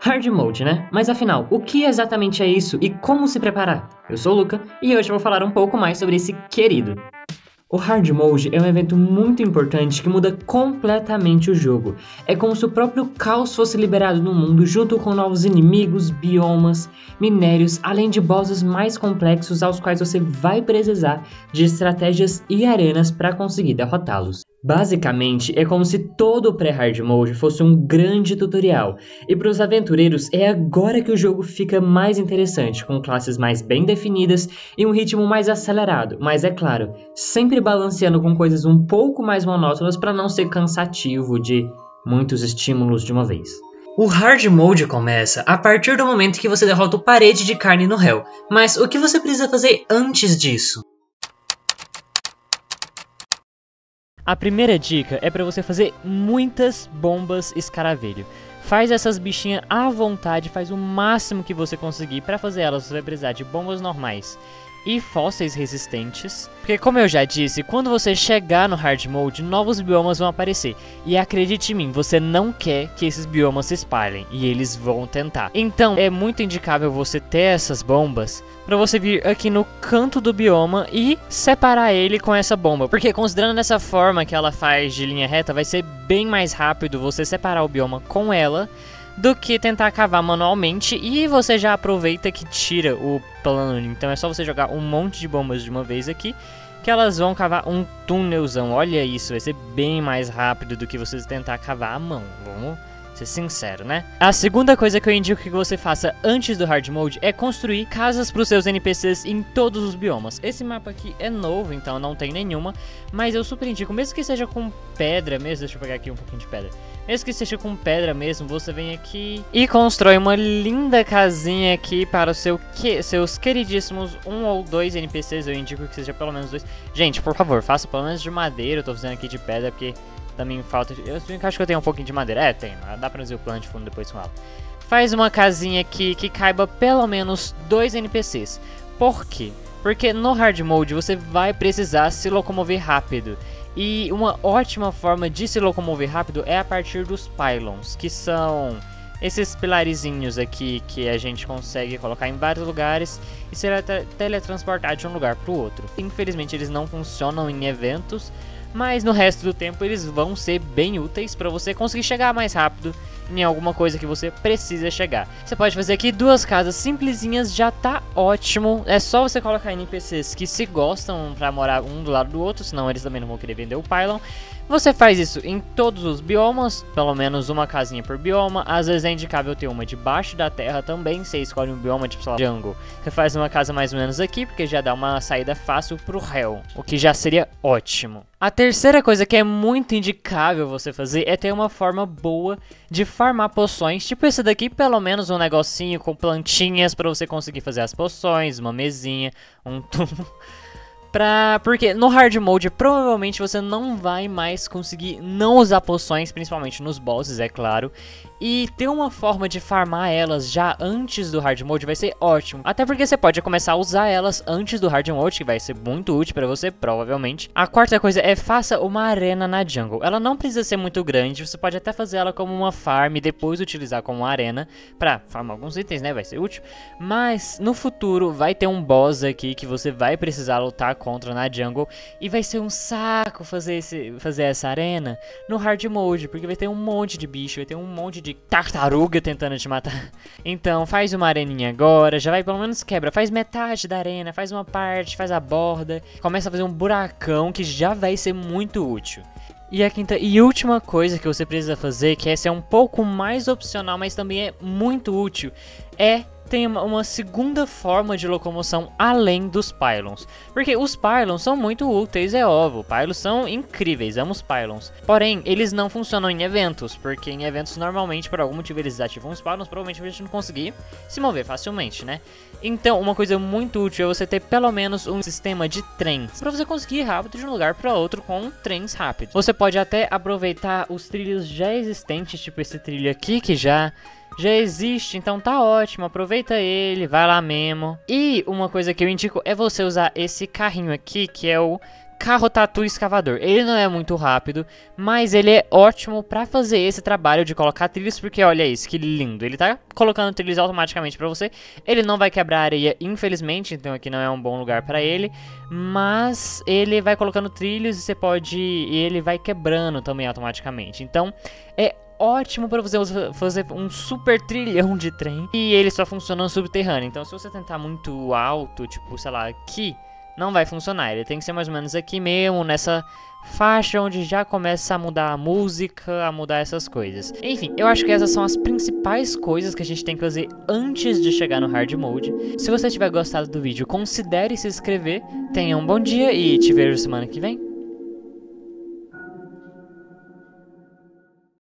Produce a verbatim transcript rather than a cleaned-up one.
Hard Mode, né? Mas afinal, o que exatamente é isso e como se preparar? Eu sou o Luca e hoje eu vou falar um pouco mais sobre esse querido. O Hard Mode é um evento muito importante que muda completamente o jogo. É como se o próprio caos fosse liberado no mundo junto com novos inimigos, biomas, minérios, além de bosses mais complexos aos quais você vai precisar de estratégias e arenas para conseguir derrotá-los. Basicamente, é como se todo o pré-hard mode fosse um grande tutorial, e para os aventureiros é agora que o jogo fica mais interessante, com classes mais bem definidas e um ritmo mais acelerado, mas é claro, sempre balanceando com coisas um pouco mais monótonas para não ser cansativo de muitos estímulos de uma vez. O Hard Mode começa a partir do momento que você derrota o Parede de Carne no Hell, mas o que você precisa fazer antes disso? A primeira dica é para você fazer muitas bombas escaravelho. Faz essas bichinhas à vontade, faz o máximo que você conseguir. Para fazer elas você vai precisar de bombas normais e fósseis resistentes, porque como eu já disse, quando você chegar no Hard Mode, novos biomas vão aparecer, e acredite em mim, você não quer que esses biomas se espalhem, e eles vão tentar. Então é muito indicável você ter essas bombas, para você vir aqui no canto do bioma e separar ele com essa bomba, porque considerando essa forma que ela faz de linha reta, vai ser bem mais rápido você separar o bioma com ela, do que tentar cavar manualmente, e você já aproveita que tira o plano. Então é só você jogar um monte de bombas de uma vez aqui, que elas vão cavar um túnelzão. Olha isso, vai ser bem mais rápido do que você tentar cavar à mão. Vamos ser sincero, né? A segunda coisa que eu indico que você faça antes do Hard Mode é construir casas para os seus N P Cs em todos os biomas. Esse mapa aqui é novo, então não tem nenhuma, mas eu super indico, mesmo que seja com pedra mesmo, deixa eu pegar aqui um pouquinho de pedra. Mesmo que seja com pedra mesmo, você vem aqui e constrói uma linda casinha aqui para o seu que, seus queridíssimos um ou dois N P Cs. Eu indico que seja pelo menos dois. Gente, por favor, faça pelo menos de madeira. Eu tô fazendo aqui de pedra porque também falta. Eu acho que eu tenho um pouquinho de madeira. É, tem. Dá pra fazer o plano de fundo depois com ela. Faz uma casinha aqui que caiba pelo menos dois N P Cs. Por quê? Porque no Hard Mode você vai precisar se locomover rápido. E uma ótima forma de se locomover rápido é a partir dos pylons, que são esses pilarizinhos aqui que a gente consegue colocar em vários lugares e se teletransportar de um lugar para o outro. Infelizmente eles não funcionam em eventos, mas no resto do tempo eles vão ser bem úteis para você conseguir chegar mais rápido em alguma coisa que você precisa chegar. Você pode fazer aqui duas casas simplesinhas, já tá ótimo. É só você colocar N P Cs que se gostam para morar um do lado do outro, senão eles também não vão querer vender o pylon. Você faz isso em todos os biomas, pelo menos uma casinha por bioma. Às vezes é indicável ter uma debaixo da terra também. Você escolhe um bioma tipo, sei lá, jungle. Você faz uma casa mais ou menos aqui, porque já dá uma saída fácil pro Hell, o que já seria ótimo. A terceira coisa que é muito indicável você fazer é ter uma forma boa de farmar poções. Tipo esse daqui, pelo menos um negocinho com plantinhas para você conseguir fazer as poções, uma mesinha, um túmulo. Pra... Porque no Hard Mode provavelmente você não vai mais conseguir não usar poções, principalmente nos bosses, é claro. E ter uma forma de farmar elas já antes do Hard Mode vai ser ótimo. Até porque você pode começar a usar elas antes do Hard Mode, que vai ser muito útil pra você, provavelmente. A quarta coisa é faça uma arena na jungle. Ela não precisa ser muito grande, você pode até fazer ela como uma farm e depois utilizar como uma arena pra farmar alguns itens, né? Vai ser útil. Mas no futuro vai ter um boss aqui que você vai precisar lutar contra na jungle. E vai ser um saco fazer, esse, fazer essa arena no Hard Mode, porque vai ter um monte de bicho, vai ter um monte de tartaruga tentando te matar. Então faz uma areninha agora, já vai pelo menos quebra, faz metade da arena, faz uma parte, faz a borda, começa a fazer um buracão que já vai ser muito útil. E a quinta e última coisa que você precisa fazer, que essa é um pouco mais opcional, mas também é muito útil, é tem uma segunda forma de locomoção além dos pylons. Porque os pylons são muito úteis, é óbvio. Pylons são incríveis, amo os pylons. Porém, eles não funcionam em eventos. Porque em eventos, normalmente, por algum motivo, eles ativam os pylons. Provavelmente a gente não conseguir se mover facilmente, né? Então, uma coisa muito útil é você ter pelo menos um sistema de trens. Para você conseguir ir rápido de um lugar para outro com trens rápidos. Você pode até aproveitar os trilhos já existentes, tipo esse trilho aqui, que já... já existe, então tá ótimo, aproveita ele, vai lá mesmo. E uma coisa que eu indico é você usar esse carrinho aqui, que é o carro tatu escavador. Ele não é muito rápido, mas ele é ótimo pra fazer esse trabalho de colocar trilhos, porque olha isso, que lindo. Ele tá colocando trilhos automaticamente pra você. Ele não vai quebrar areia, infelizmente, então aqui não é um bom lugar pra ele, mas ele vai colocando trilhos e você pode... e ele vai quebrando também automaticamente. Então, é ótimo para você fazer um super trilhão de trem e ele só funciona no subterrâneo. Então, se você tentar muito alto, tipo, sei lá, aqui, não vai funcionar. Ele tem que ser mais ou menos aqui mesmo, nessa faixa onde já começa a mudar a música, a mudar essas coisas. Enfim, eu acho que essas são as principais coisas que a gente tem que fazer antes de chegar no Hard Mode. Se você tiver gostado do vídeo, considere se inscrever. Tenha um bom dia e te vejo semana que vem.